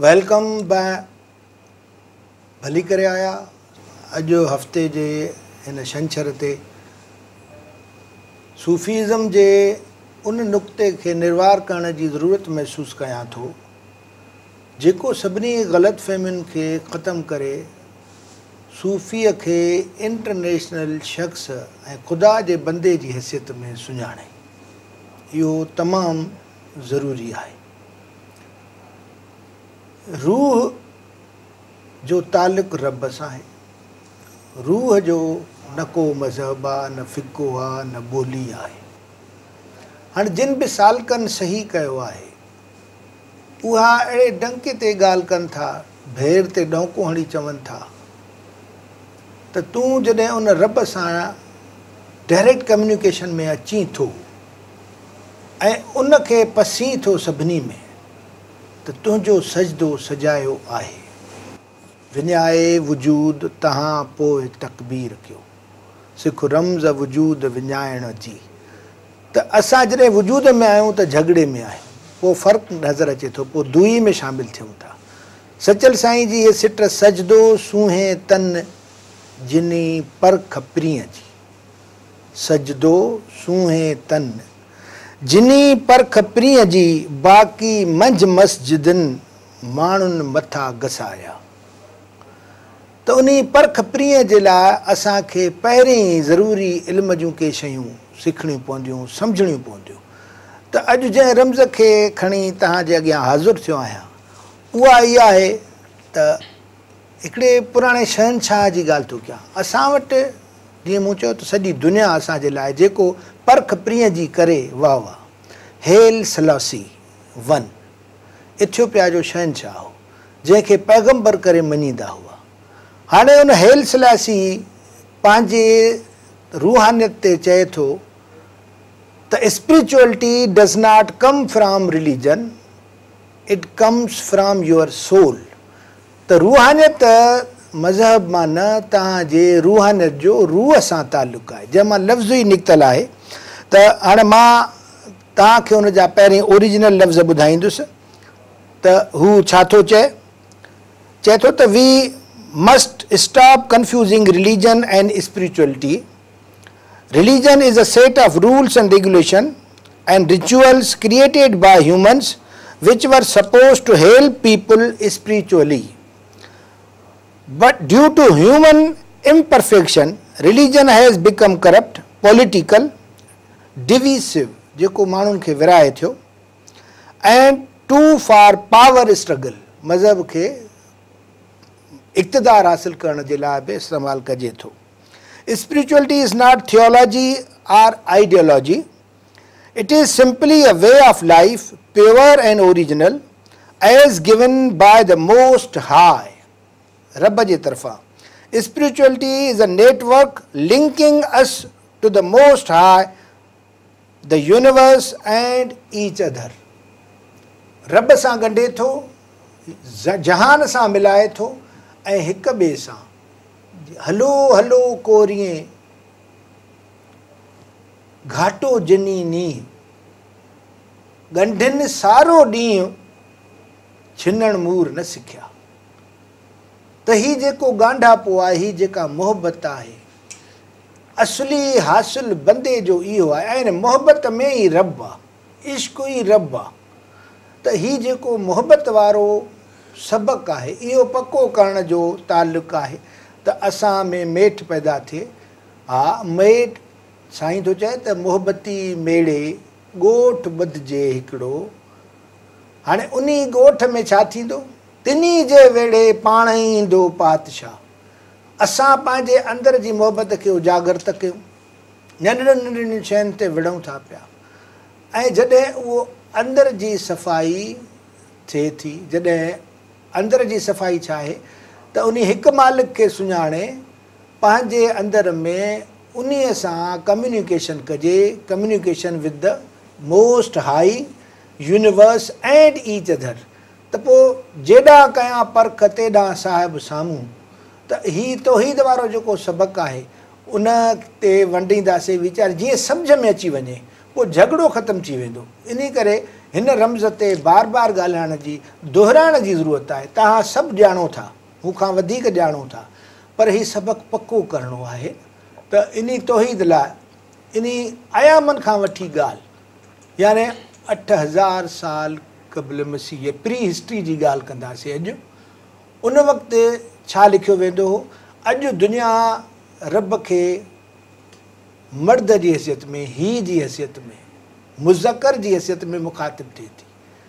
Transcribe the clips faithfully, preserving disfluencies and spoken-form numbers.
Welcome बै भली करे आया। अॼु हफ़्ते जे हिन छंछर ते सूफ़ीज़म जे उन नुक़्ते खे निर्वार करण जी ज़रूरत महसूस कयां थो जेको सभिनी ग़लतफ़हमियुनि खे ख़त्म करे सूफ़ीअ खे इंटरनेशनल शख़्स ऐं ख़ुदा जे बंदे जी हैसियत में सुञाणे। इहो तमामु ज़रूरी आहे। रूह जो ताल्लुक़ रब सां आहे। रूह जो न को मज़हब आहे, न फ़िक़ो आहे, न ॿोली आहे। हाणे जिन बि सालकनि सही कयो आहे उहा अहिड़े डंके ते ॻाल्हि कनि था, भेर ते डोंको हणी चवनि था त तूं जॾहिं उन रब सां डायरेक्ट कम्युनिकेशन में अची थो ऐं उनखे पसी थो सभिनी में त तुंहिंजो सजदो सजायो आहे। विञाए वजूद तव्हां पोइ तकबीर कयो, सिख रम्ज़ वजूद विञाइण जी। त असां जॾहिं वजूद में आहियूं त झगड़े में आहियूं, पोइ फ़र्क़ु नज़र अचे थो, पोइ दुई में शामिलु थियूं था। सचल साईं जी इहे सिट सजदो सूंहें तन जिनी परख प्रिय जी। सजदो सूंहें तन जिनी परख प्रिय जी, बाक़ी मंझि मस्जिदनि माण्हुनि मथा घसाया। त उन परख प्रिय जे लाइ असांखे पहिरीं ज़रूरी इल्म जूं के शयूं सिखणियूं पवंदियूं, सम्झणियूं पवंदियूं। त अॼु जंहिं रम्ज़ खे खणी तव्हांजे अॻियां हाज़ुरु थियो आहियां उहा इहा आहे त हिकिड़े पुराणे शहनशाह जी ॻाल्हि थो कयां। असां वटि जीअं मूं चयो त सॼी दुनिया असांजे लाइ जेको परख प्रिय जी करे वाह वाह। हेल सलासी वन इथियोपिया जो शहनशाह हो जंहिंखे पैगम्बर करे मञींदा हुआ। हाणे उन हेल सलासी पंहिंजे रूहानियत ते चए थो त spirituality does not come from religion, it comes from your soul. त रूहानियत मज़हब मां न, तव्हांजे रूहानियत जो रूह सां ताल्लुक़ु आहे, जंहिंमां लफ़्ज़ ई निकितल आहे। त हाणे मां तव्हांखे हुन जा पहिरीं ओरिजिनल लफ़्ज़ ॿुधाईंदुसि त हू छा थो चए। चए थो त we must stop confusing religion and spirituality. Religion is a set of rules and regulation and rituals created by humans which were supposed to help people spiritually. But due to human imperfection, religion has become corrupt, political, divisive, जेको माण्हुनि खे विराए थियो, and too far power struggle, मज़हब खे इक़्तिदार हासिल करण जे लाइ बि इस्तेमालु कजे थो। Spirituality is not theology or ideology. It is simply a way of life, pure and original, as given by the Most High. रब जे तरफ़ां spirituality is a network linking us to the Most High, the universe and each other. रब सां ॻंढे थो, जहान सां मिलाए थो ऐं हिक ॿिए सां हलो हलो कोरिए घाटो जिनी नी ॻंढिन सारो ॾींहुं छिनण मूर न सिखिया। त ही जेको ॻांढापो आहे, ही जेका मोहबत आहे, असली हासिल बंदे जो इहो आहे ऐं मोहबत में ई रब आहे, इश्क ई रब आहे। त ही जेको मोहबत वारो सबक़ु आहे इहो पको करण जो ताल्लुक़ु आहे त असां में मेठ पैदा थिए। हा, मेठ साईं थो चए त मोहबती मेड़े ॻोठ ॿधिजे हिकिड़ो। हाणे उन ॻोठ में छा थींदो? तिनी जे वेड़े पाण ई ईंदो पातशाह। असां पंहिंजे अंदर जी मोहबत खे उजागर त कयूं, नंढड़ियुनि नंढड़ियुनि शयुनि ते विढ़ूं था पिया। ऐं जॾहिं उहो अंदर जी सफ़ाई थिए थी, जॾहिं अंदर जी सफ़ाई छा आहे त उन हिकु मालिक खे सुञाणे पंहिंजे अंदर में उन्हीअ सां कम्युनिकेशन कजे, communication with the most high, universe and each other. त पोइ जेॾां कयां परख तेॾां साहिबु साम्हूं। त ही तौहीद वारो जेको सबक़ु आहे उन ते वंडींदासीं वीचार जीअं सम्झ में अची वञे, पोइ झगड़ो ख़तमु थी वेंदो। इन करे हिन रम्ज़ ते बार बार ॻाल्हाइण जी दोहिराइण जी ज़रूरत आहे। तव्हां सभु ॼाणो था, मूंखां वधीक ॼाणो था, पर हीउ सबक़ु पको करिणो आहे। त इन तौहीद लाइ इन अयामनि खां वठी ॻाल्हि, याने अठ हज़ार साल क़बल मसीह प्री हिस्ट्री जी ॻाल्हि कंदासीं। अॼु उन वक़्तु छा लिखियो वेंदो हो? अॼु दुनिया रब खे मर्द जी हैसियत में, ही जी हैसियत में, मुज़कर जी हैसियत में मुखातिब थिए थी।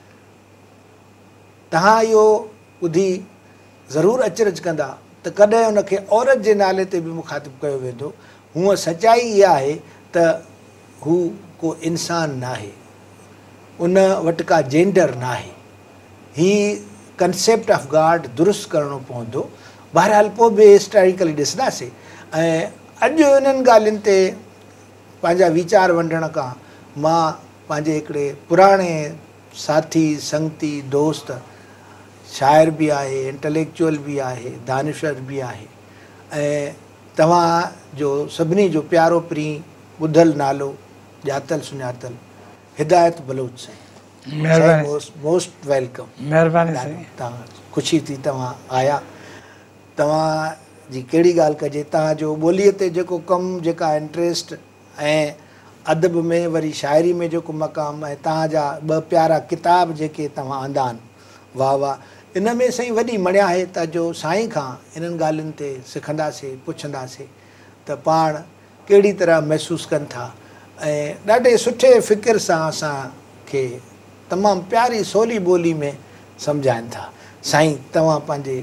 तव्हां इहो ॿुधी ज़रूरु अचरज कंदा त कॾहिं उनखे औरत जे नाले ते बि मुखातिब कयो वेंदो। हूअं सचाई इहा आहे त हू को इंसान न आहे, उन वटि का जेंडर न आहे। ही कंसेप्ट ऑफ गॉड दुरुस्त करिणो पवंदो। बहरहाल पोइ बि हिस्टोरिकली ॾिसंदासीं। ऐं अॼु इन्हनि ॻाल्हियुनि ते पंहिंजा वीचार वंडण खां मां पंहिंजे हिकिड़े पुराणे साथी संगती दोस्त, शाइर बि आहे, इंटेलेक्चुअल बि आहे, दानिशवर बि आहे, ऐं तव्हां जो सभिनी जो प्यारो प्री ॿुधल नालो, ॼातल सुञातल हिदायत बलोच साईं। Most most welcome. महिरबानी साईं। तव्हां ख़ुशी थी तव्हां आया। तव्हां जी कहिड़ी ॻाल्हि कजे, तव्हांजो ॿोलीअ ते जेको कमु, जेका इंट्रस्ट, ऐं अदब में वरी शाइरी में जेको मक़ाम, ऐं तव्हांजा ॿ प्यारा किताब जेके तव्हां आंदा आहिनि, वाह वाह। इन में साईं वॾी मणिया आहे त जो साईं खां इन्हनि ॻाल्हियुनि ते सिखंदासीं, पुछंदासीं त पाण कहिड़ी तरह महसूसु कनि था। ऐं ॾाढे सुठे फ़िक्र सां असांखे तमामु प्यारी सवली ॿोली में सम्झाइनि था। साईं तव्हां पंहिंजे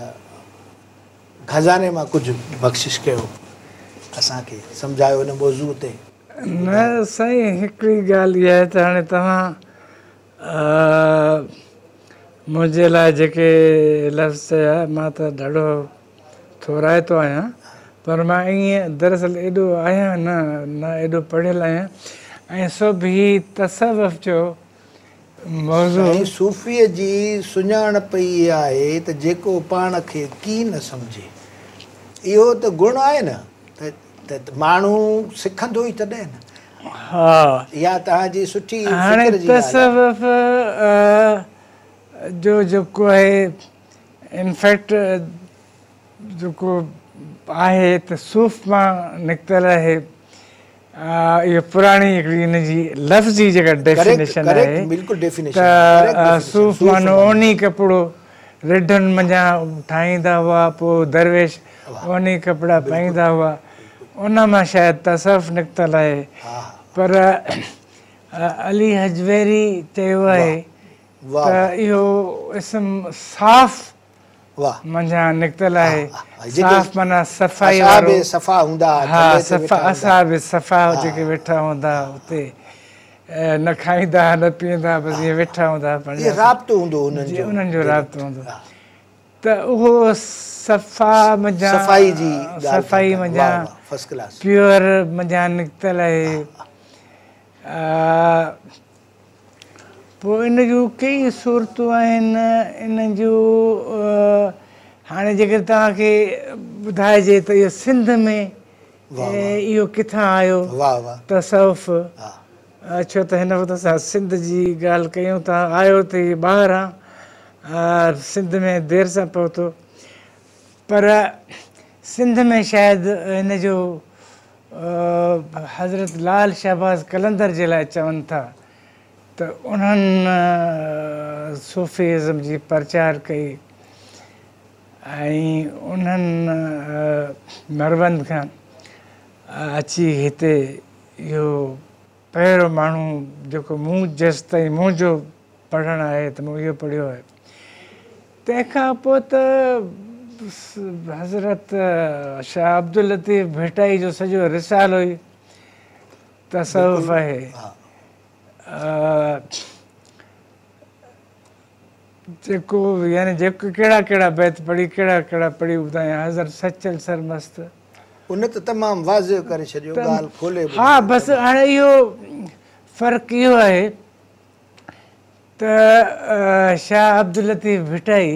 खज़ाने मां कुझु बख़्शिश कयो, असांखे सम्झायो हिन मौज़ूअ ते। न साईं, हिकिड़ी ॻाल्हि इहा आहे त हाणे तव्हां मुंहिंजे लाइ जेके लफ़्ज़ चया, मां त ॾाढो थोराए थो आहियां, पर मां ईअं दरअसल एॾो आहियां न न एॾो पढ़ियल आहियां। ऐं सो बि तसवुफ़ जो मौज़ू सूफ़ीअ जी सुञाणप इहा आहे त जेको पाण खे की न सम्झे, इहो त गुण आहे न, त माण्हू सिखंदो ई तॾहिं न। हा, इहा तव्हांजी सुठी हाणे तसवुफ़ जो जेको आहे इनफैक्ट जेको आहे त सूफ़ मां निकितल आहे। इहो पुराणी हिकिड़ी हिनजी लफ़्ज़ी जेका डेफिनेशन आहे त सूफ़ मानो ओनी कपिड़ो रिढनि मंझां ठाहींदा हुआ, पोइ दरवेश ओनी कपिड़ा पाईंदा हुआ, उन मां शायदि तसवुफ़ निकितल आहे। पर अली हजवेरी चयो आहे त इहो इस्म साफ़ मंझां निकितल आहे। साफ़ माना सफ़ाई वारो, हा सफ़ा, असां बि सफ़ा जेके वेठा हूंदा हुते, न खाईंदा न पीअंदा, बसि ईअं वेठा हूंदा, उन्हनि जो राब्तो हूंदो। त उहो सफ़ा मंझां, सफ़ाई मंझां, प्योर मंझां निकितल आहे। पोइ इन जूं कई सूरतूं आहिनि। इन जूं हाणे जेकर तव्हांखे ॿुधाइजे त इहो सिंध में इहो किथां आयो तसवुफ़, छो त हिन वक़्तु असां सिंध जी ॻाल्हि कयूं था। आयो त इहो ॿाहिरां, सिंध में देरि सां पहुतो, पर सिंध में शायदि हिन जो हज़रत लाल शहबाज़ कलंदर जे लाइ चवनि था त उन्हनि सूफ़ीज़म जी प्रचार कई, ऐं उन्हनि मरवंद खां अची हिते इहो पहिरियों माण्हू जेको मूं जेसि ताईं मुंहिंजो पढ़णु आहे त मूं इहो पढ़ियो आहे। तंहिंखां पोइ त हज़रत शाह अब्दुल लतीफ़ भिटाई जो सॼो रिसालो ई तसवुफ़ आहे। जेको यानी जेको कहिड़ा कहिड़ा बैत पढ़ी, कहिड़ा कहिड़ा पढ़ी ॿुधायां, हज़रत सचल सरमस्त, उन त तमामु वाज़िह करे छॾियो, ॻाल्हि खोले। हा बसि हाणे इहो फ़र्क़ु इहो आहे त शाह अब्दुल लतीफ़ भिटाई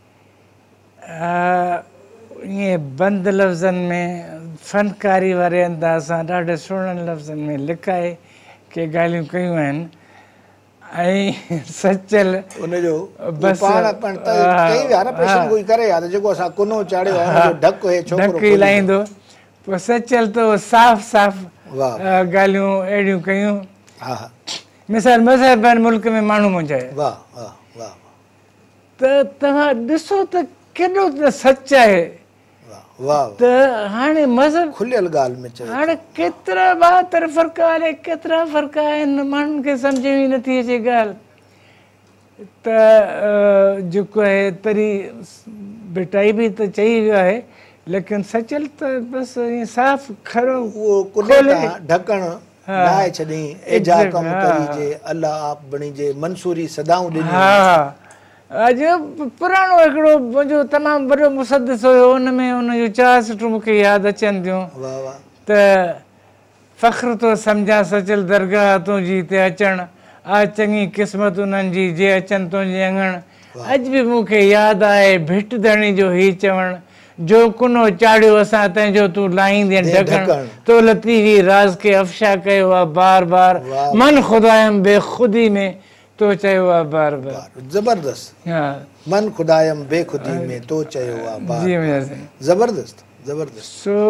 ईअं बंदि लफ़्ज़नि में फ़नकारी वारे अंदाज़ सां ॾाढे सुहिणनि लफ़्ज़नि में लिकाए के ॻाल्हियूं कयूं आहिनि। ऐं सचल उनजो बसि पाण पाण त कई विया न पेशन कोई करे या त जेको असां कुनो चाढ़ियो आहे उनजो ढक हे छोकिरो ढक ई लाहींदो पोइ सचल तो साफ़ साफ़ वाह ॻाल्हियूं अहिड़ियूं कयूं हा हा मिसाल मज़हबन मुल्क में माण्हू मुंहिंजा वाह वाह वाह त तव्हां ॾिसो त केॾो त सच आहे वाह वाह त हाणे मज़हब खुलियल ॻाल्हि में चयो हाणे केतिरा ॿाहतरि फ़र्क़ आहिनि केतिरा फ़र्क़ आहिनि माण्हुनि खे सम्झ में नथी अचे ॻाल्हि त जेको आहे तरी भिटाई बि त चई वियो आहे लेकिन सचल त बसि ईअं साफ़ खरो उहो कुने तां ढकण लाहे छॾी एजा कम करीजे अल्लाह आप बणीजे मंसूरी सदाऊं ॾिनी हा अॼु पुराणो हिकिड़ो मुंहिंजो तमामु वॾो मुसदिस हुयो उन में उनजूं चारि सिटूं मूंखे यादि अचनि थियूं वाह वाह त फ़ख्रु थो सम्झां सचल दरगाह तुंहिंजी हिते अचणु आ चङी क़िस्मत उन्हनि जी जे अचनि तुंहिंजे अङण अॼु बि मूंखे यादि आहे भिट धणी जो हीउ चवणु जो कुनो चाढ़ियो असां तंहिंजो तूं लाहींदे ढकणु तो लतीफ़ी राज़ खे अफ़शा कयो आहे बार बार मन ख़ुदायम बेख़ुदी में तो चयो आहे बार बार ज़बरदस्त हा मन ख़ुदायम बेख़ुदी में तो चयो आहे बार जी मुंहिंजा साईं ज़बरदस्त ज़बरदस्त सो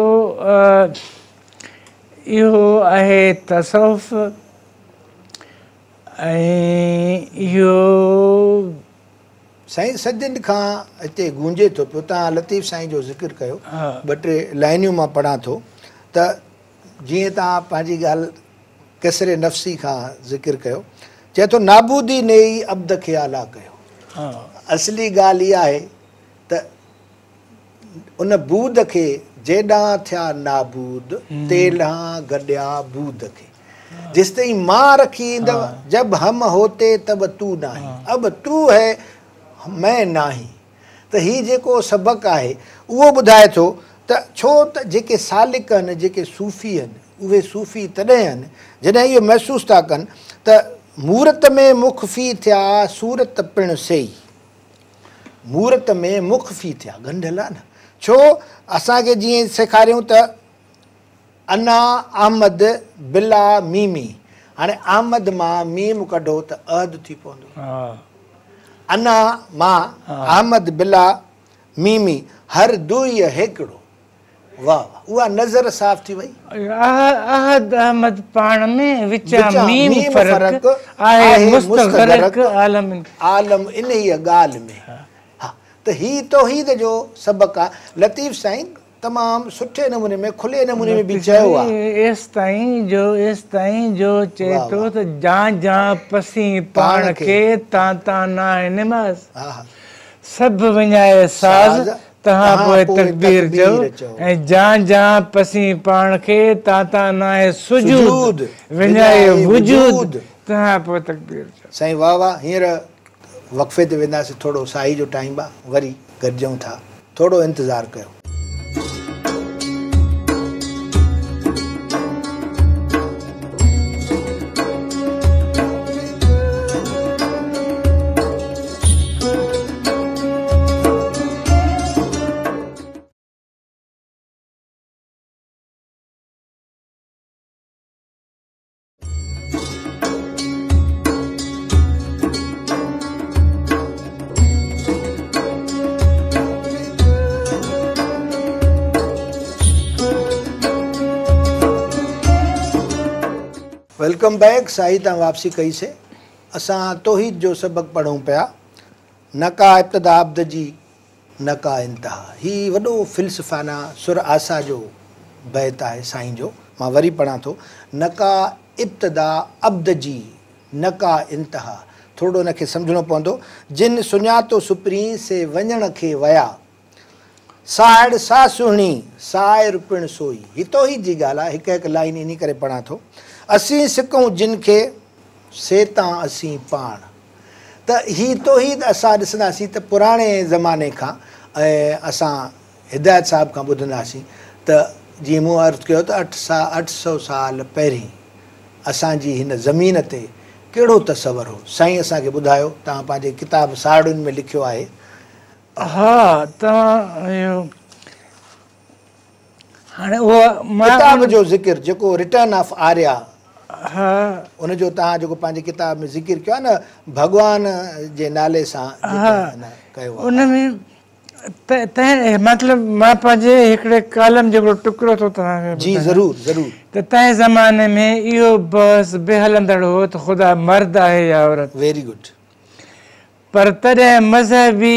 इहो आहे तसौफ़ ऐं इहो साईं सदियुनि खां हिते गूंजे थो पियो तव्हां लतीफ़ साईं जो ज़िक्र कयो ॿ टे लाइनियूं मां पढ़ां थो त जीअं तव्हां पंहिंजी ॻाल्हि कसरे नफ़्सी खां ज़िक्र कयो चए थो नाबूदी ने ई अब्द खे आला कयो असली ॻाल्हि इहा आहे त उन बूद खे जेॾां थिया नाबूद तेॾां गॾिया बूद खे जिस ताईं मां रखी ईंदव जब हम होते तब तू नाही अब तू है मैं नाही त हीउ जेको सबक़ु आहे उहो ॿुधाए थो त छो त जेके सालिक आहिनि जेके सूफ़ी आहिनि उहे सूफ़ी तॾहिं आहिनि जॾहिं इहो महसूसु था कनि त मूरत में मुख़फ़ी थिया सूरत पिणु सही मूरत में मुख़फ़ी थिया गंढियल आहे न छो असांखे जीअं सेखारियूं त अना अहमद बिला मीमी हाणे अहमद मां मीम कढो त अहद थी पवंदो अना मां अहमद बिला मीमी हर दुई हिकिड़ो वाह उहा नज़र साफ़ थी वई अहद अहमद पाण में विचा मीम फ़र्क़ आहे मुस्तग़रक़ आलम आलम इन ई ॻाल्हि में हा त हीउ तौहीद जो सबक़ु आहे लतीफ़ साईं तमामु सुठे नमूने में खुले नमूने में बि चयो आहे एसि ताईं जो एसि ताईं जो चए थो त जां जां पसी पाण खे तां तां न आहे निमाज़ सभु विञाए साज़ तव्हां पोइ तकबीर चओ ऐं जां जां पसी पाण खे तां तां न आहे सुजूद विञाए वजूद तव्हां पोइ तकबीर चओ साईं वाह वाह हींअर वक़फ़े ते वेंदासीं थोरो साई जो टाइम आहे वरी गॾिजूं था थोरो इंतज़ारु कयो वेलकम बैक साई तां वापसी कई से असां तौहीद जो सबक़ु पढ़ूं पिया नका इब्तिदा अब्द जी नका इंतहा ही वॾो फ़िल्सफ़ाना सुर आसा जो बैत आहे साईं जो मां वरी पढ़ां थो नका इब्तिदा अब्द जी नका इंतहा थोरो हिनखे सम्झणो पवंदो जिन सुञातो सुप्री से वञण खे विया साहिड़ सा सुहिणी साहिर पिणु सोई ही तौहीद जी ॻाल्हि आहे हिकु हिकु लाइन इन करे पढ़ां थो असीं सिकूं जिन खे सेतां असीं पाण त हीउ तौहीद असां ॾिसंदासीं त पुराणे ज़माने खां ऐं असां हिदायत साहिब खां ॿुधंदासीं त जीअं मूं अर्ज़ु कयो त अठ सा अठ सौ साल पहिरीं असांजी हिन ज़मीन ते कहिड़ो तसवर हो साईं असांखे ॿुधायो तव्हां पंहिंजे किताब साड़ियुनि में लिखियो आहे हा तव्हां हाणे उहो किताब जो ज़िक्र जेको रिटर्न ऑफ आर्या हा उनजो तव्हां जेको पंहिंजे किताब में ज़िक्र कयो आहे न भॻवान जे नाले सां कयो आहे। उनमें तंहिं मतिलबु मां पंहिंजे हिकिड़े कालम जो टुकड़ो थो तव्हांखे जी ज़रूरु ज़रूरु। त तंहिं ज़माने में इहो बहस बि हलंदड़ हो त ख़ुदा मर्द आहे या औरत। Very good. पर तॾहिं मज़हबी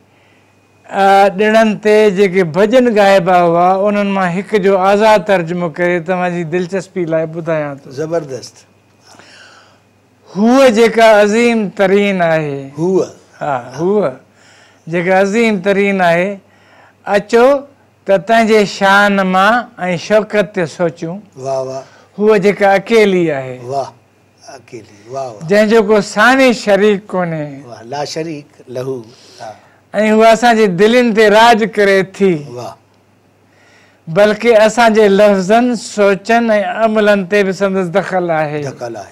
ॾिणनि ते जेके भॼन ॻाइबा हुआ उन्हनि मां हिकु जो आज़ादु तर्जुमो करे तव्हांजी दिलचस्पी लाइ ॿुधायां थो। ज़बरदस्त। हूअ जेका अज़ीम तरीन आहे, हूअ हा हूअ जेका अज़ीम तरीन आहे, अचो त तंहिंजे शान मां ऐं शौक़त ते सोचूं। वाह वाह। हूअ जेका अकेली आहे, वाह अकेली, वाह वाह। जंहिंजो को सानी शरीक कोन्हे, वाह ला शरीक लहू। ऐं हूअ असांजी दिलनि ते राज करे थी। वाह। बल्कि असांजे लफ़्ज़नि सोचनि ऐं अमलनि ते बि संदसि दख़ल आहे। दख़ल आहे।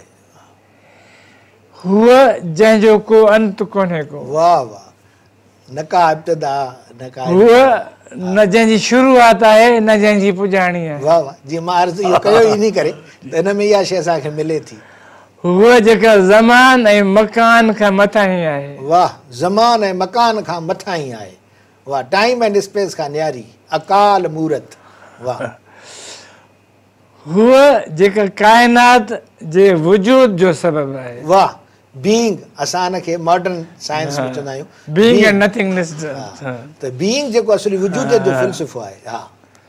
हूअ जंहिंजो को अंत कोन्हे को। वाह वाह। न का इब्तिदा न का हूअ न जंहिंजी शुरूआत आहे न जंहिंजी पुॼाणी आहे। वाह वाह। जीअं मां अर्ज़ु इहो कयो ई इन करे त हिन में इहा शइ असांखे मिले थी। हूअ जेका ज़मान ऐं मकान खां मथां ई आहे। वाह। ज़मान ऐं मकान खां मथां ई आहे। वाह। टाइम एंड स्पेस खां न्यारी अकाल मूरत। वाह। हूअ जेका काइनात जे वजूद जो सबबु आहे। वाह। बीइंग असां हिनखे मॉडर्न साइंस में चवंदा आहियूं बीइंग एंड नथिंगनेस। त बीइंग जेको असली वजूद जो फ़िलसफ़ो आहे। हा।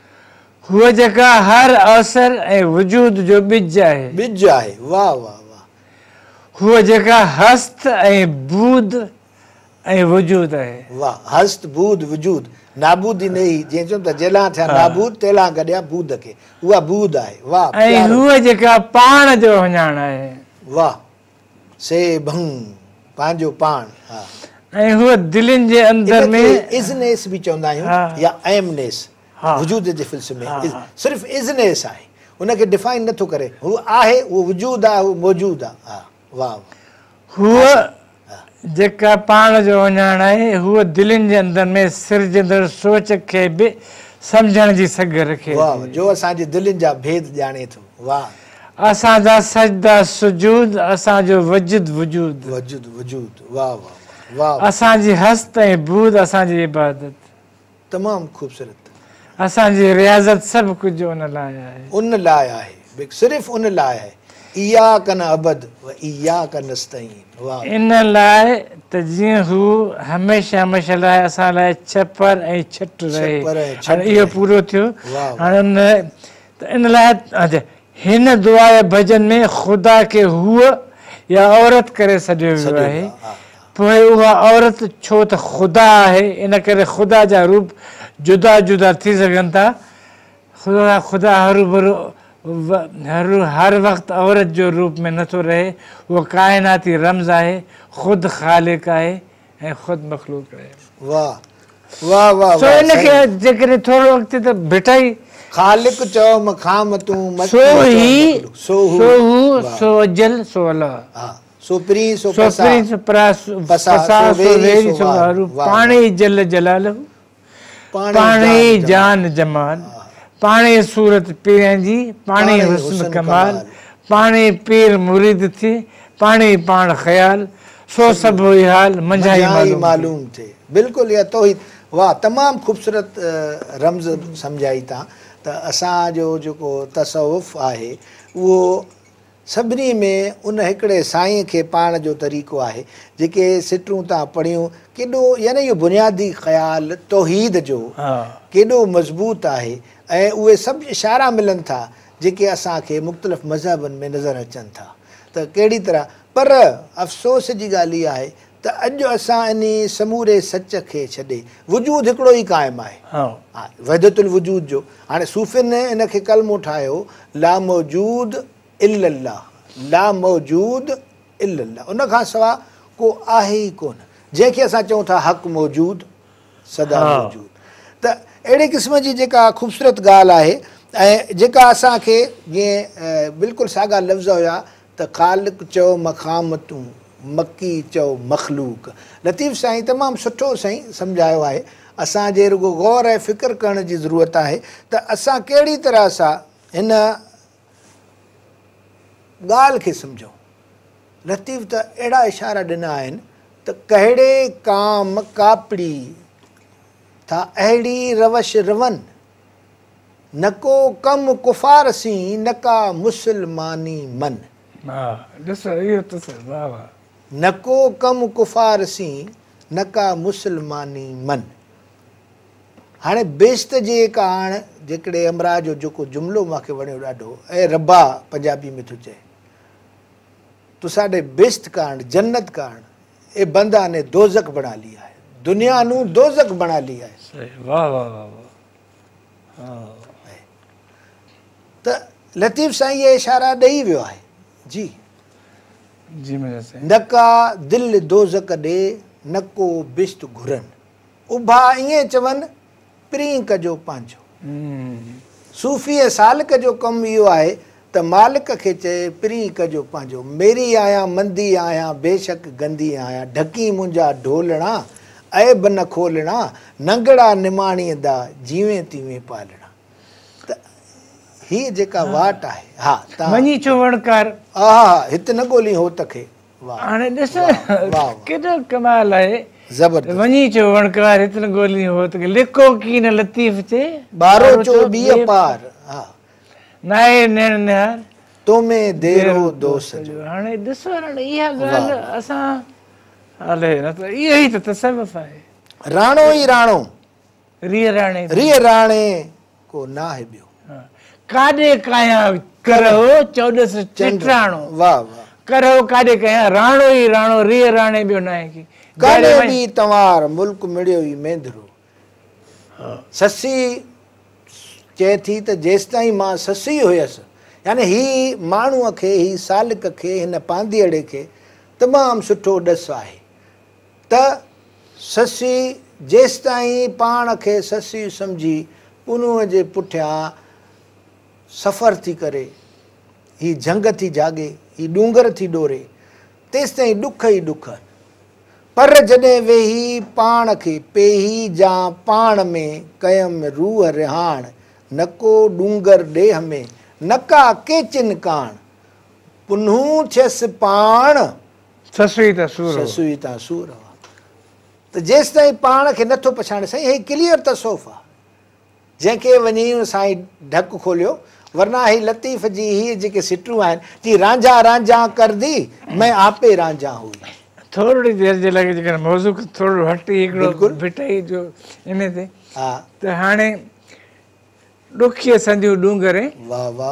हूअ जेका हर अवसर ऐं वजूद जो ॿिज आहे। ॿिज आहे। वाह वाह वाह। हूअ जेका हस्त ऐं बूद ऐं वजूद आहे। वाह। हस्त बूद वजूद नाबूद ई नही जीअं चऊं था जेला थिया नाबूद तेला गॾिया बूद खे उहा बूद आहे। वाह। ऐं हूअ जेका पाण जो वञाण आहे। वाह। से भंग पंहिंजो पाण। हा। ऐं हूअ दिलनि जे अंदर में इज़नेस बि चवंदा आहियूं या एमनेस वजूद जे फ़िल्स में सिर्फ़ु इज़नेस आहे उनखे डिफाइन नथो करे। हू आहे उहो वजूद आहे उहो मौजूदु आहे। हा। वाह। हूअ जेका पाण जो वञाण आहे हूअ दिलनि जे अंदर में सिरजंदड़ सोच खे बि सम्झण जी सघ रखे। वाह। जो असांजे दिलनि जा भेद ॼाणे थो। वाह। असांजा सजदा सुजूद असांजो वजूद वजूद वजूद वजूद। वाह वाह वाह। असांजी हस्त ऐं बूद असांजी इबादत तमामु ख़ूबसूरत। असांजी रियाज़त सभु कुझु उन लाइ आहे। उन लाइ आहे सिर्फ़ु उन लाइ आहे। इया कन अबद व इया कन नस्तईन। वाह। इन लाइ त जीअं हू हमेशह हमेशह लाइ असां लाइ छपर ऐं छट रहे। हाणे इहो पूरो थियो। हाणे उन त इन लाइ हिन दुआ भॼन में ख़ुदा खे हूअ या औरत करे सॾियो वियो आहे। पोइ उहा औरत छो त ख़ुदा आहे इन करे ख़ुदा जा रूप जुदा जुदा थी सघनि था। ख़ुदा ख़ुदा हरू भरू हर हर वक़्तु औरत जो रूप में नथो रहे। उहो काइनाती रम्ज़ आहे ख़ुदि ख़ालिक आहे ऐं ख़ुदि मख़लूक आहे। वाह वाह वाह। सो इनखे जेकॾहिं थोरो अॻिते त भिटाई ख़ालिक चओ मखाम तूं सो ही सो हू सो अजल सो अला। हा। सो प्री सो सो प्री सो परास पसा सो वेरी सो हरू पाणी जल जलाल पाणी जान जमाल पाणी सूरत पीरनि जी पाणी हुस्न कमाल पाणी पीर मुरीद थी पाणी पाण ख़याल सो सभु हाल मंझाई मालूम थे। बिल्कुलु इहा तौहीद। वाह। तमामु ख़ूबसूरत रम्ज़ सम्झाई था त असांजो जेको तसव्वुफ़ आहे उहो सभिनी में उन हिकिड़े साईं खे पाण जो तरीक़ो आहे। जेके सिटूं तव्हां पढ़ियूं केॾो यानी इहो बुनियादी ख़्यालु तौहीद जो केॾो मज़बूत आहे ऐं उहे सभु इशारा मिलनि था जेके असांखे मुख़्तलिफ़ मज़हबनि में नज़र अचनि था त कहिड़ी तरह। पर अफ़सोस जी ॻाल्हि इहा आहे त अॼु असां इन समूरे सच खे छॾे वजूद हिकिड़ो ई क़ाइमु आहे। हा। वहदतुल वजूद जो हाणे सूफ़ियुनि इन खे कलमो ठाहियो ला मौजूद इल्लल्लाह ला मौजूद इल्लल्लाह। उन खां सवाइ को आहे ई कोन जंहिंखे असां चऊं था हक़ मौजूद सदा मौजूद। त अहिड़े क़िस्म जी जेका ख़ूबसूरत ॻाल्हि आहे ऐं जेका असांखे जीअं बिल्कुलु साॻा लफ़्ज़ हुया त ख़ालिक चओ मखाम तूं मकी चओ मख़लूक। लतीफ़ साईं तमामु सुठो साईं सम्झायो आहे। असांजे रुगो गौर ऐं फ़िक्र करण जी ज़रूरत आहे त असां कहिड़ी तरह सां हिन ॻाल्हि खे सम्झो। लतीफ़ त अहिड़ा इशारा ॾिना आहिनि त कहिड़े काम कापड़ी था अहिड़ी रवश रवनि, न को कम कुफ़ारसी न का मुसलमानी मन। हा ॾिसो इहो त वाह वाह। न को कम कुफ़ारसी न का मुसलमानी मन। हाणे बेश्त जे काण जेकॾहिं अमरा जो जेको जुमिलो मूंखे वणियो ॾाढो, ऐं रब्बा पंजाबी में थो चए, तो साढ़े बेश्त कांड जन्नत कांड ए बंदा ने दोजक बना लिया है, दुनिया नू दोजक बना लिया है। वाह वाह वाह वाह। तो लतीफ़ साईं ये इशारा ॾेई वियो आहे। जी जी मुझे से न का दिल दोजक ॾे न को बिश्त घुरनि, उभा ईअं चवनि प्री कजो पंहिंजो। सूफ़ी सालिक जो कमु इहो आहे त मालिक खे चए प्री कजो पंहिंजो। मेरी आहियां मंदी आहियां बेशक गंदी आहियां, ढकी मुंहिंजा ढोलणा ऐब न खोलणा, नंगड़ा निमाणीअ दा जीवे तीवे पालणा। त हीअ जेका वाट आहे, हा वञी चवणकार, हा हिते न ॻोल्ही हो तखे। हाणे ॾिस केॾो कमाल आहे, ज़बरदस्त। वञी चवणकार हिते न ॻोल्ही हो तखे, लिको की न लतीफ़ चे ॿारो चो ॿीअ पार, हा नाए नैण निहार तो में देरो दोस्त जो। हाणे ॾिसो हाणे इहा ॻाल्हि असां हले न त इहो ई त तसव्वुफ़ आहे। राणो ई राणो रिय राणे रिय राणे को नाहे ॿियो, काॾे काया करहो चौॾस चित्राणो। वाह वाह। करहो काॾे कया राणो ई राणो रिय राणे ॿियो नाहे की। काॾे बि तवार मुल्क मिड़ियो ई मेंदरो। ससी चए थी त जेसिताईं मां ससी हुयसि, यानी ही माण्हूअ खे, ही सालिक खे, हिन पांधीअड़े खे तमामु सुठो ॾस आहे त ससी जेसिताईं पाण खे ससी सम्झी पुनूअ जे पुठियां सफ़र थी करे, ही जंग थी जाॻे, ही डूंगर थी डोरे, तेसिताईं ॾुख ई ॾुख। पर जॾहिं वेही पाण खे पेही जा पाण में कयम रूह रिहाण, न को डूंगर ॾेह में न का केचिन काण, पुनूं थियसि पाण ससुई त सूर ससुई तां सूर। त जेसिताईं पाण खे नथो पछाणे, साईं हे क्लियर तसौफ़ आहे, जंहिंखे वञी साईं ढक खोलियो। वरना ही लतीफ़ जी हीअ जेके सिटूं आहिनि, जी रांझा रांझा करदी मैं आपे रांझा हुई। थोरी देरि जे लाइ जेकॾहिं मौज़ू थोरो हटी हिकिड़ो भिटाई जो इन ते, हा त हाणे ॾुखीअ संदियूं डूंगर, वाह वाह,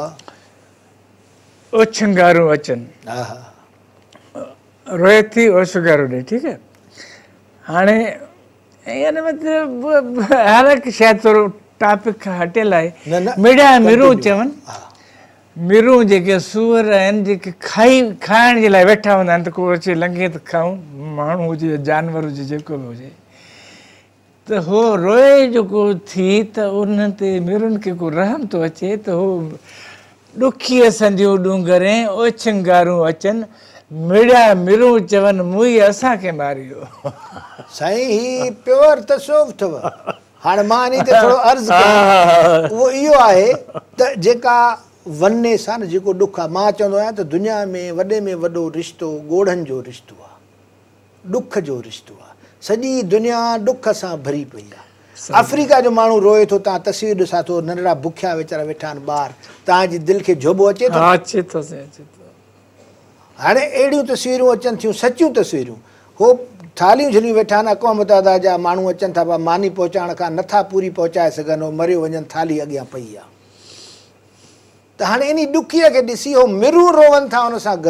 ओछंगारूं अचनि, हा हा रोए थी ओछंगारूं ॾे, ठीकु आहे। हाणे इन मतिलबु हर हिकु शइ थोरो टॉपिक खां हटियल आहे। मिड़िया मिरूं चवनि, मिरूं जेके सूअर आहिनि जेके खाई खाइण जे लाइ वेठा हूंदा आहिनि, त को अचे लंघे त खाऊं, माण्हू हुजे जानवर हुजे जेको बि हुजे, त हो रोए जेको थी त उन ते मिरुनि खे को रहम थो अचे त हो ॾुखीअ संदियूं डूंगरें ओछंगारूं अचनि, मिड़िया मिरूं चवनि मुई असांखे मारियो। साईं ही प्योर तसौफ़ अथव। हाणे मां इन ते थोरो अर्ज़ु कयां, उहो इहो आहे त जेका वन्ने सां न जेको ॾुख आहे, मां चवंदो आहियां त दुनिया में वॾे में वॾो रिश्तो ॻोढ़नि जो रिश्तो आहे, ॾुख जो रिश्तो आहे। सॼी दुनिया ॾुख सां भरी पई आहे। अफ्रीका जो माण्हू रोए थो, तव्हां तस्वीर ॾिसां थो, नंढड़ा बुखिया वीचारा वेठा आहिनि ॿार, तव्हांजी दिलि खे झोबो अचे थो। अचे थो अचे थो। हाणे अहिड़ियूं तस्वीरूं अचनि थियूं, सचियूं तस्वीरूं, हो थालियूं झलियूं वेठा आहिनि, अक़वाम मुतहदा जा माण्हू अचनि था, पिया मानी पहुचाइण खां नथा पूरी पहुचाए सघनि, हो मरियो वञनि, थाली अॻियां पई आहे। त हाणे इन ॾुखीअ खे ॾिसी हो मिरूं रोवनि था हुन सां गॾु।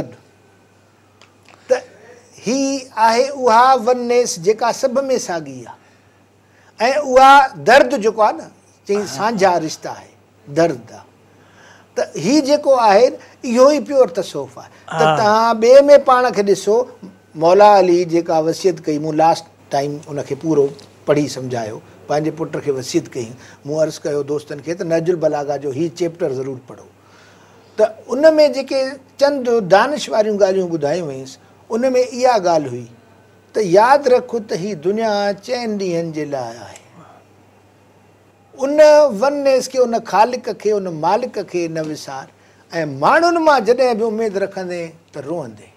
त ही आहे उहा वननेस जेका सभ में साॻी आहे, ऐं उहा दर्द जेको आहे न, चई सांझा रिश्ता आहे, दर्द आहे। त हीउ जेको आहे इहो ई प्योर तसौफ़ आहे। त तव्हां ॿिए में पाण खे ॾिसो, मौला अली जेका वसियत कई, मूं लास्ट टाइम उनखे पूरो पढ़ी सम्झायो, पंहिंजे पुट खे वसियत कई, मूं अर्ज़ु कयो दोस्तनि खे त नजुल बलागा जो हीउ चैप्टर ज़रूरु पढ़ो। त उन में जेके चंद दानिश वारियूं ॻाल्हियूं ॿुधायूं हुयूंसि, उन में इहा ॻाल्हि हुई त यादि रखो त हीअ दुनिया चइनि ॾींहंनि जे लाइ आहे। उन वननेस खे, उन ख़ालिक खे, उन मालिक खे न विसार, ऐं माण्हुनि मां जॾहिं बि उमेदु रखंदे त रोअंदे।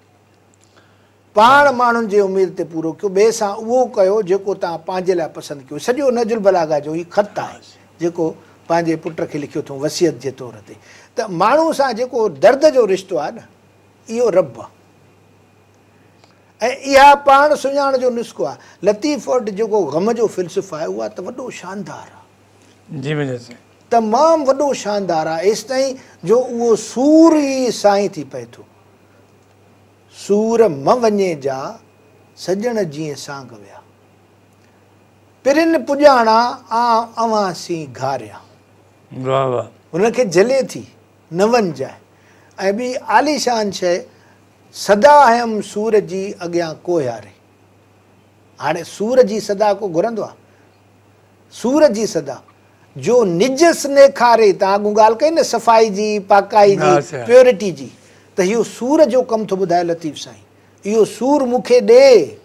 पाण माण्हुनि जे उमेद ते पूरो कयो, ॿिए सां उहो कयो जेको तव्हां पंहिंजे लाइ पसंदि कयो। सॼो नजुल बलागा जो हीउ ख़त आहे जेको पंहिंजे पुट खे लिखियो अथऊं वसियत जे तौर ते। त माण्हू सां जेको दर्द जो रिश्तो आहे न, इहो रब आहे ऐं इहा पाण सुञाण जो नुस्ख़ो आहे। लतीफ़ वटि जेको ग़म जो फ़िलसफ़ो आहे उहा त वॾो शानदार आहे, जी वजह तमामु वॾो शानदार आहे, एसि ताईं जो उहो सूर ई साईं थी पए थो। सूर म वञे जा सॼण जीअं सांग विया, पिरिन पुॼाणा आ अवांसी घारिया। वाह वाह, हुनखे जले थी न वञ जाए। ऐं ॿी आलीशान शइ, सदा हयम सूर जी अॻियां को यारे। हाणे सूर जी सदा को घुरंदो आहे? सूर जी सदा जो निज स्नेखारे, तव्हां अॻूं ॻाल्हि कई न सफ़ाई जी, पाकाई जी, प्योरिटी जी, त इहो सूर जो कमु थो ॿुधाए लतीफ़ साईं। इहो सूर मूंखे ॾे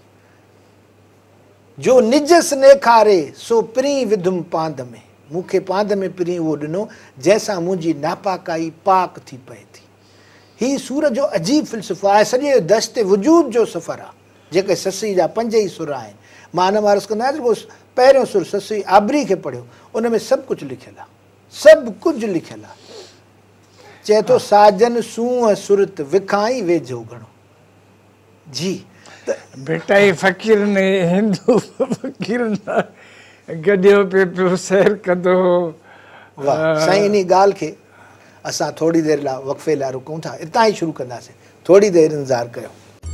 जो निज स्नेखारे, सो पिरी विधुमि पांध में। मूंखे पांध में पिरी उहो ॾिनो जंहिंसां मुंहिंजी नापाकाई पाक थी पए थी। हीउ सूर जो अजीब फ़िलसफ़ो आहे, सॼे दश्ते वजूद जो सफ़र आहे। जेके ससी जा पंज ई सुर आहिनि, मां हिन में अर्ज़ु कंदो आहियां जेको पहिरियों सुर ससी आबरी खे पढ़ियो, उन में सभु कुझु लिखियलु आहे, सभु कुझु लिखियलु आहे। चए थो साजन सूंहं सुरत विखाई वेझो घणो। जी त बेटा ही फ़क़ीर ने हिंदू फ़क़ीर गॾियो पियो पियो सैर कंदो। वाह साईं, इन ॻाल्हि खे असां थोरी देरि लाइ वक़फ़े लाइ रुकूं था, हितां ई शुरू कंदासीं, थोरी देरि इंतज़ारु कयो।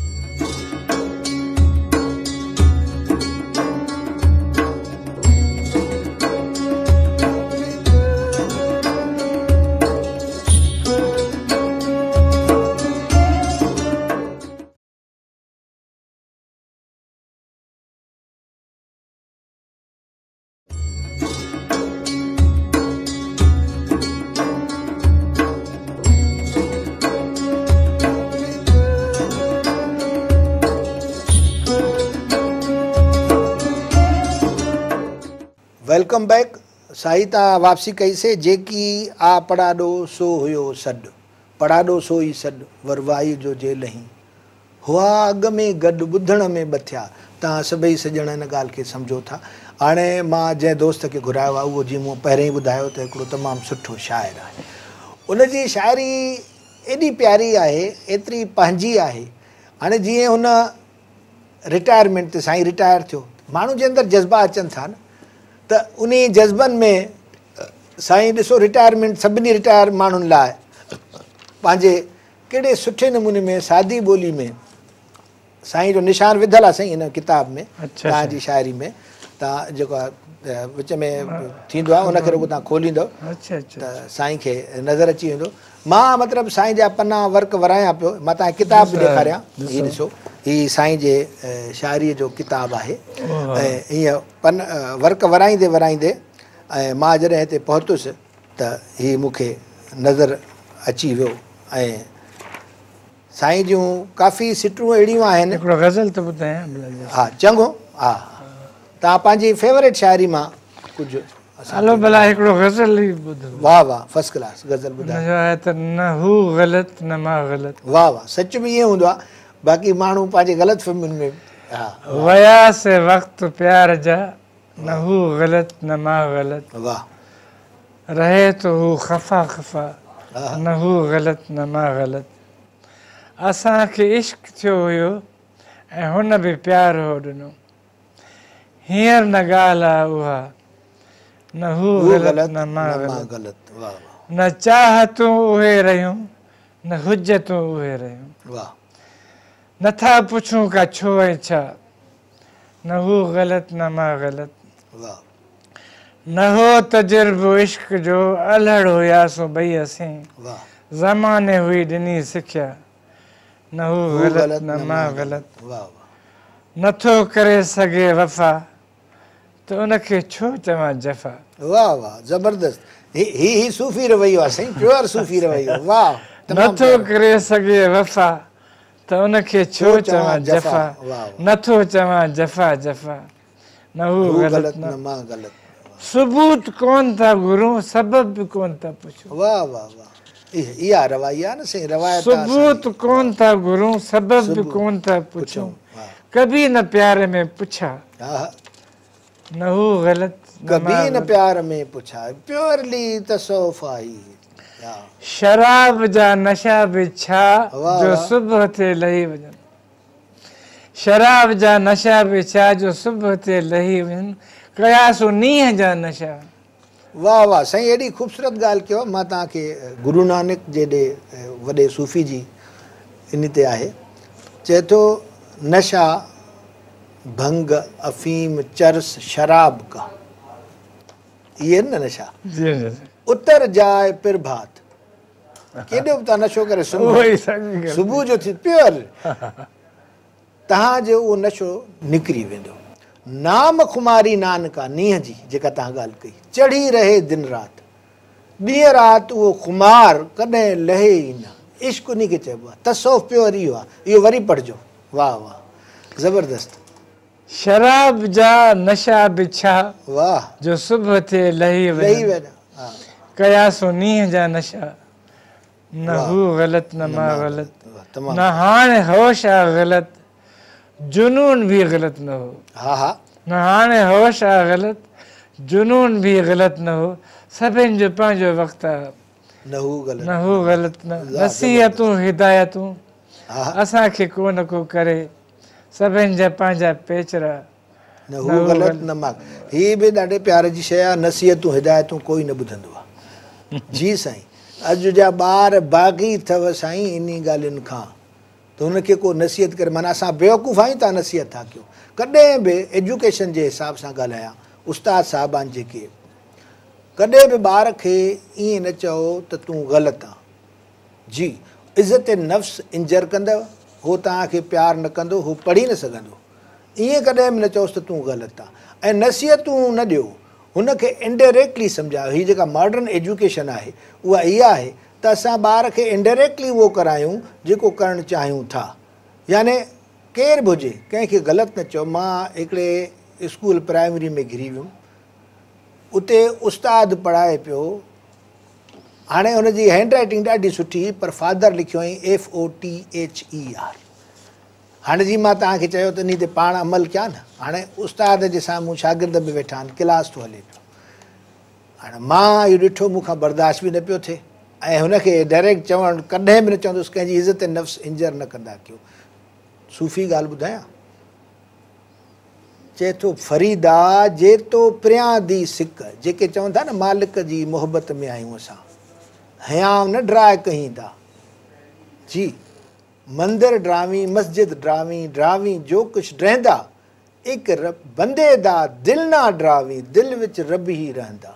Welcome back. साईं तव्हां वापसी कईसीं। जेकी आ पढ़ाॾो सो हुयो सॾु, पढ़ाॾो सो ई सॾु वरवाई जो जेल ही हुआ अॻ में गॾु ॿुधण में ॿथिया। तव्हां सभई सॼण हिन ॻाल्हि खे सम्झो था। हाणे मां जंहिं दोस्त खे घुरायो आहे उहो जीअं मूं पहिरियों ई ॿुधायो त हिकिड़ो तमामु सुठो शाइरु आहे। उनजी शाइरी एॾी प्यारी आहे, एतिरी पंहिंजी आहे। हाणे जीअं हुन रिटायरमेंट ते, साईं रिटायर थियो, माण्हू जे अंदरि जज़्बा अचनि था न, त उन जज़्बनि में साईं ॾिसो रिटायरमेंट सभिनी रिटायर माण्हुनि लाइ पंहिंजे कहिड़े सुठे नमूने में सादी ॿोली में साईं जो निशान विधल आहे साईं हिन किताब में। तव्हांजी शाइरी में तव्हां जेको आहे विच में थींदो आहे उनखे रुॻो तव्हां खोलींदव त साईं खे नज़र अची वेंदो। मां मतिलबु साईं जा पन्ना वर्क वरायां पियो, मां तव्हांखे किताब बि ॾेखारियां। हीअ ॾिसो, हीअ साईं जे शाइरीअ जो किताबु आहे ऐं हीअं पन वर्क वराईंदे वराईंदे ऐं मां जॾहिं हिते पहुतुसि त हीअ मूंखे नज़र अची वियो। ऐं साईं जूं काफ़ी सिटूं अहिड़ियूं आहिनि। हिकिड़ो गज़ल त ॿुधायां। हा चङो, हा तव्हां पंहिंजी फेवरेट शाइरी मां कुझु। हलो भला हिकिड़ो गज़ल ई ॿुधो। वाह वाह, फर्स्ट क्लास गज़ल ॿुधायो। आहे त न हू ग़लति न मां ग़लति। वाह वाह, सच में ईअं हूंदो आहे। बाक़ी माण्हू पंहिंजे ग़लति फ़हमियुनि में हा वयासीं वक़्तु प्यार जा, न हू ग़लति न मां ग़लति। वाह। रहे तो हू ख़फ़ा ख़फ़ा, न हू ग़लति न मां ग़लति। असांखे इश्क थियो हुयो ऐं हुन बि प्यार हो ॾिनो, हींअर न ॻाल्हि आहे उहा, न हू ग़लति न मां ग़लति। न चाहतूं उहे रहियूं, न हुजतूं उहे रहियूं। वाह। नथा पुछूं का छो ऐं छा, न हू ग़लति न मां ग़लति। वाह। न हो तजुर्बो इश्क जो, अल्हड़ हुयासीं ॿई असीं। वाह। ज़माने हुई ॾिनी सिखिया, न हू ग़लति न मां ग़लति। वाह। नथो करे सघे वफ़ा, त उनखे छो चवां जफ़ा। वाह वाह, ज़बरदस्त। ही ही सूफ़ी रवैयो आहे साईं, प्योर सूफ़ी रवैयो। वाह। नथो करे सघे वफ़ा, त उनखे छो चवां जफ़ा। नथो चवां जफ़ा जफ़ा, न हू ग़लति न मां ग़लति। सबूत कोन था घुरूं, सबब बि कोन था पुछूं। वाह वाह वाह, इहा रवाई आहे न साईं, रवायत सबूत कोन था घुरूं, सबब बि कोन था पुछूं, कभी न प्यार में पुछा, हा न हू ग़लत कभी न प्यार में पुछा, प्योरली तसौफ आई। शराब जा नशा बि छा जो सुबुह ते लही वञनि, शराब जा नशा बि छा जो सुबुह ते लही वञनि, कयासो नींहं जा नशा। वाह वाह साईं, एॾी ख़ूबसूरत ॻाल्हि कयो। मां तव्हांखे गुरु नानक जेॾे वॾे सूफ़ी जी इन ते आहे, चए थो नशा भंग अफ़ीम चरस शराब का, इहे न नशा। उतर जाए प्रभात, केॾो बि तव्हां नशो करे सुम्हो, सुबुह जो थी प्योर तव्हांजो उहो नशो निकिरी वेंदो। नाम खुमारी नानका, नींहं जी जेका तव्हां ॻाल्हि कई, चढ़ी रहे दिन राति, ॾींहं राति उहो खुमार कॾहिं लहे ई न। इश्क उन खे चइबो आहे, तसौफ प्योर इहो आहे। इहो वरी पढ़िजो, वाह वाह ज़बरदस्त। शराब जा नशा बि छा वाह जो सुबुह ते लही लही वञनि, वञा, कयासो नींहं जा नशा, न हू ग़लति न मां ग़लति, न हाणे होश आहे ग़लति, जुनून बि ग़लति न हो। हा हा न हाणे होश आहे ग़लति, जुनून बि ग़लति न हो, सभिनि जो पंहिंजो वक़्तु आहे, न हू ग़लति न हू ग़लति न। नसीहतूं हिदायतूं असांखे को न को करे, सभिनि जा पंहिंजा पेचरा, न हू ग़लति न मां। हीअ बि ॾाढे प्यार जी शइ आहे, नसीहतूं हिदायतूं कोई न ॿुधंदो आहे। जी साईं, अॼु जा ॿार बाग़ी अथव साईं इन ॻाल्हियुनि खां, त हुनखे को नसीहत करे, माना असां बेवकूफ़ आहियूं, तव्हां नसीहत था कयो। कॾहिं बि एजुकेशन जे हिसाब सां ॻाल्हायां, उस्ताद साहिबान जेके, कॾहिं बि ॿार खे ईअं न चओ त तूं ग़लति आहे। जी, इज़त नफ़्स इंजर कंदव, हो तव्हांखे प्यारु न कंदो, हो पढ़ी न सघंदो। ईअं कॾहिं बि न चओसि त तूं ग़लति आहे। ऐं नसीहतूं न ॾियो, हुनखे इनडायरेक्टली सम्झायो। हीअ जेका मॉडर्न एजुकेशन आहे उहा इहा आहे त असां ॿार खे इनडायरेक्टली उहो करायूं जेको करणु चाहियूं था। याने केरु बि हुजे, कंहिंखे ग़लति न चओ। मां हिकिड़े स्कूल प्राइमरी में घिरी वियुमि, उते उस्ताद पढ़ाए पियो, हाणे हुनजी हैंड राइटिंग ॾाढी सुठी, पर फादर लिखियो हुअईं F O T H E R. हाणे जी मां तव्हांखे चयो त इन ते पाण अमल कयां न। हाणे उस्ताद जे साम्हूं शागिर्द बि वेठा आहिनि, क्लास थो हले पियो। हाणे मां इहो ॾिठो, मूंखां बर्दाश्त बि न पियो थिए, ऐं हुनखे डायरेक्ट चवणु कॾहिं बि न चवंदुसि कंहिंजी इज़त नफ़्स इंजर न कंदा कयो। सूफ़ी ॻाल्हि ॿुधायां, चए थो फरीदा जे तो परियां दी सिक, जेके चवनि था न मालिक जी मोहबत में आहियूं असां, हयाम न ड्राए कहीं था। जी, मंदिर ड्रावी, मस्जिद ड्रावी, ड्रावी जो कुछ रहंदा, एक रब बंदे दा दिल ना ड्रावी, दिल विच रब ही रहंदा।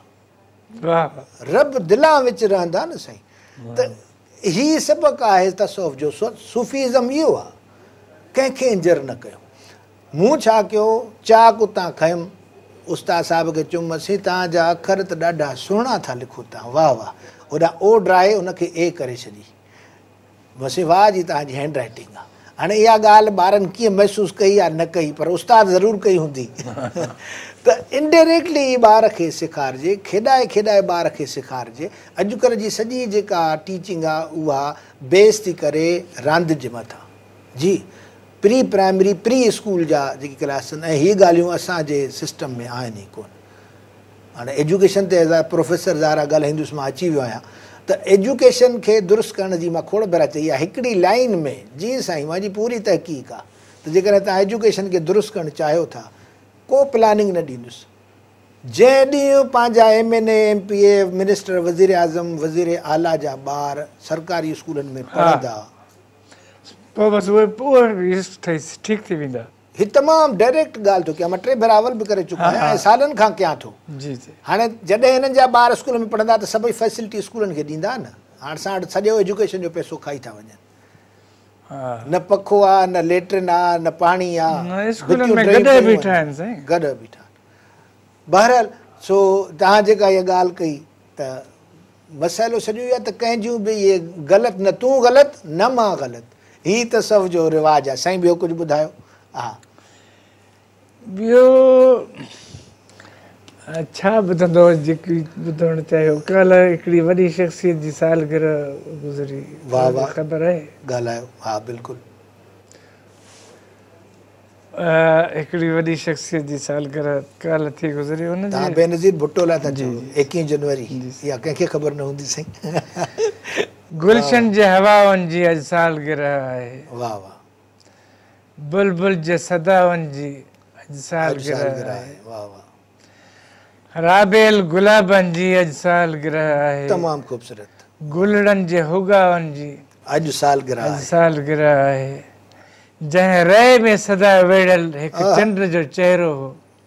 रब दिलां विच रहंदा न साईं। त ही सबक़ु आहे तसौफ जो, सूफ़ीज़म इहो आहे, कंहिंखे इंजर न कयो। मूं छा कयो, चाक उतां खयुमि, उस्ताद साहिब खे चयुमि, तव्हांजा अखर त ॾाढा सुहिणा था लिखो तव्हां, वाह वाह। होॾा ओ ड्राए उनखे ए करे छॾी, मसी वाह जी तव्हांजी हैंड राइटिंग आहे। हाणे इहा ॻाल्हि ॿारनि कीअं महसूसु कई आहे न कई, पर उस्ताद ज़रूरु कई हूंदी। त इनडायरेक्टली ॿार खे सेखारिजे, खेॾाए खेॾाए ॿार खे सेखारिजे। अॼुकल्ह जी सॼी जेका टीचिंग आहे उहा बेस थी करे रांदि जे मथां। जी, प्री प्राइमरी प्री स्कूल जा जेके क्लास आहिनि, ऐं हीअ ॻाल्हियूं असांजे सिस्टम में आहिनि ई कोन। हाणे एजुकेशन ते प्रोफेसर ज़ारा ॻाल्हाईंदुसि, मां अची वियो आहियां। त एजुकेशन खे दुरुस्त करण जी मां खोड़ भेरा चई आहे, हिकिड़ी लाइन में। जी साईं, मुंहिंजी पूरी तहक़ीक़ आहे त जेकॾहिं तव्हां एजुकेशन खे दुरुस्त करणु चाहियो था, को प्लानिंग न ॾींदुसि। जंहिं ॾींहुं पंहिंजा M N A M P A minister वज़ीर आज़म वज़ीर आला जा ॿार सरकारी स्कूलनि में पढ़ंदा, पोइ बसि उहे उहे ठीकु थी वेंदा। हीअ तमामु डायरेक्ट ॻाल्हि थो कयां, मां टे भेरा अवल बि करे चुको आहियां ऐं सालनि खां कयां थो। जी जी। हाणे जॾहिं हिननि जा ॿार स्कूल में पढ़ंदा त सभई फैसिलिटी स्कूलनि खे ॾींदा न। हाणे असां वटि सॼो एजुकेशन जो पैसो खाई था वञनि, न पखो आहे, न लेट्रिन आहे, न पाणी आहे, गॾ बीठा। बहरहाल, सो तव्हां जेका इहा ॻाल्हि कई, त मसइलो सॼो इहो आहे त कंहिंजूं बि इहे ग़लति, न तूं ग़लति न मां ग़लति, हीअ त सभ जो रिवाजु आहे। साईं ॿियो कुझु ॿुधायो? हा, ॿियो छा ॿुधंदो जेकी ॿुधणु चाहियो? कल्ह हिकिड़ी वॾी शख़्सियत जी सालगिरह गुज़री, वाह वाह, ख़बर आहे? ॻाल्हायो, हा बिल्कुलु। हिकिड़ी वॾी शख़्सियत जी सालगिरह कल्ह थी गुज़री, हुन तव्हां बेनज़ीर भुट्टो लाइ था चओ? एकवीह जनवरी, इहा कंहिंखे ख़बर न हूंदी साईं। गुलशन जे हवाउनि जी अॼु सालगिरह आहे। वाह वाह। बुलबुल जे सदाउनि जी अॼु सालगिरह आहे। वाह वाह। राबेल गुलाबनि जी अॼु सालगिरह आहे। तमामु ख़ूबसूरत। गुलड़नि जे हुगाउनि जी अॼु सालगिरह अॼु सालगिरह आहे। जंहिं रह में सदा वेड़ियल हिकु चंड जो चहिरो हो,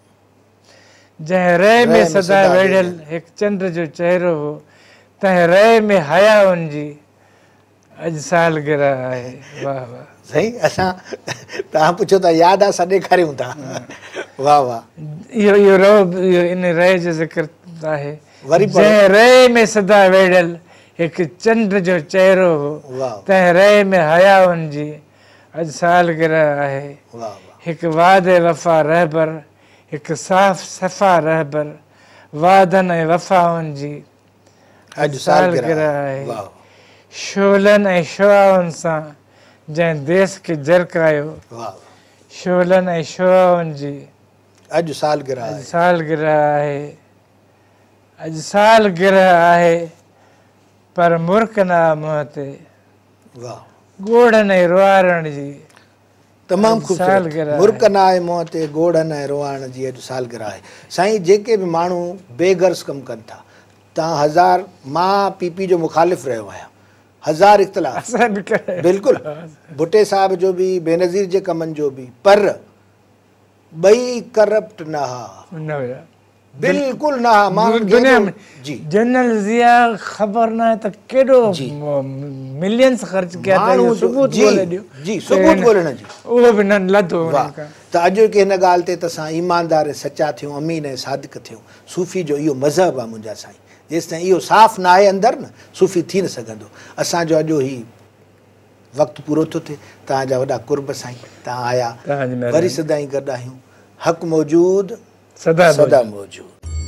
जंहिं रह में सदा वेड़ियल हिकु चंड जो चहिरो हो, तंहिं रह में हयाउनि जी अॼु सालगिरह आहे। वाह वाह साईं, असां तव्हां पुछो था यादि आहे, असां ॾेखारियूं था। वाह वाह। इहो इहो रहो, इहो इन रह जो ज़िक्र आहे। वरी जंहिं रह में सदा वेड़ियल हिकु चंड जो चहिरो हो, तंहिं रह में हयाउनि जी अॼु सालगिरह आहे। हिकु वादे वफ़ा रहबर, हिकु साफ़ सफ़ा रहबर, वादनि ऐं वफ़ाउनि जी अॼु सालगिरह आहे। शोलनि ऐं शुआउनि सां जंहिं देस खे जरकायो, शोलनि ऐं शुआउनि जी अॼु सालगिरह अॼु सालगिरह आहे। अॼु सालगिरह आहे पर मुर्क न मुंहं ते, ॻोढ़नि ऐं रुआरण जी तमामु ख़ूबसूरत। मुर्क न आहे मुंहं ते, ॻोढ़नि ऐं रुआण जी अॼु सालगिरह आहे। साईं, जेके बि माण्हू बेगर्स कमु कनि था, तव्हां हज़ार, मां पीपी जो मुखालिफ़ रहियो आहियां, हज़ार इख़्तिलाफ़ बिल्कुलु, भुट्टे साहिब जो बि, बेनज़ीर जे कमनि जो बि, पर ॿई करप्ट न हुआ, बिल्कुलु न हुआ। माण्हू दुनिया में जनरल ज़िया ख़बर न आहे त केॾो मिलियंस ख़र्च कया अथई, सबूत ॻोल्हे ॾियो। जी, सबूत ॻोल्हण जी, उहो बि न लधो। त अॼु की हिन ॻाल्हि ते त असां ईमानदार ऐं सचा थियूं, अमीन ऐं सादिक थियूं। सूफ़ी जो इहो मज़हब आहे मुंहिंजा साईं। जेसिताईं इहो साफ़ न आहे अंदरि न, सूफ़ी थी न सघंदो। असांजो अॼु ही वक़्तु पूरो थो थिए। तव्हांजा वॾा कुर्ब साईं, तव्हां आया, वरी सदाईं गॾु आहियूं। हक़ मौजूद, सदा मौजूद।